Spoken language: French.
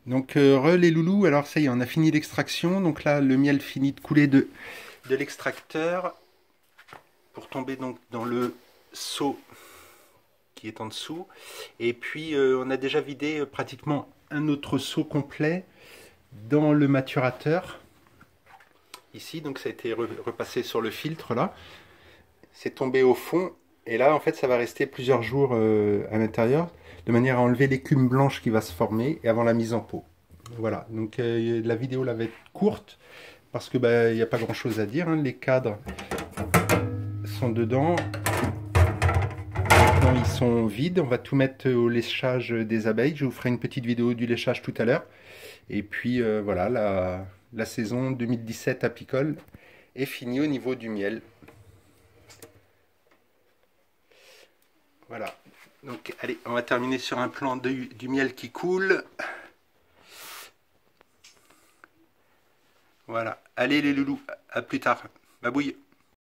Donc les loulous, alors ça y est, on a fini l'extraction. Donc là, le miel finit de couler de l'extracteur pour tomber donc dans le seau qui est en dessous. Et puis on a déjà vidé pratiquement un autre seau complet dans le maturateur. Ici, donc ça a été repassé sur le filtre là. C'est tombé au fond. Et là, en fait, ça va rester plusieurs jours à l'intérieur, de manière à enlever l'écume blanche qui va se former et avant la mise en pot. Voilà, donc la vidéo là va être courte parce que il n'y a pas grand chose à dire, hein. Les cadres sont dedans, maintenant ils sont vides, on va tout mettre au léchage des abeilles, je vous ferai une petite vidéo du léchage tout à l'heure. Et puis voilà, la saison 2017 apicole est finie au niveau du miel. Voilà, donc allez, on va terminer sur un plan du miel qui coule. Voilà, allez les loulous, à plus tard, babouille.